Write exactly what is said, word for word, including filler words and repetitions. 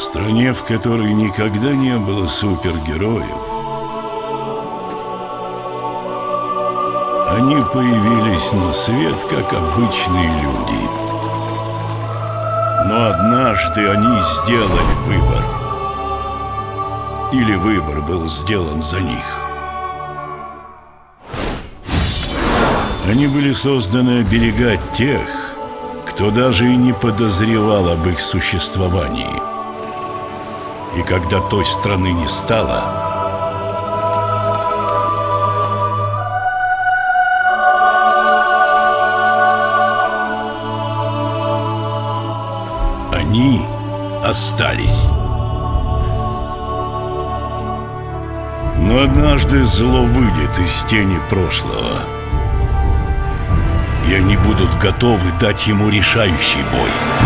стране, в которой никогда не было супергероев, они появились на свет, как обычные люди. Но однажды они сделали выбор. Или выбор был сделан за них. Они были созданы оберегать тех, кто даже и не подозревал об их существовании. И когда той страны не стало, они остались. Но однажды зло выйдет из тени прошлого, и они будут готовы дать ему решающий бой.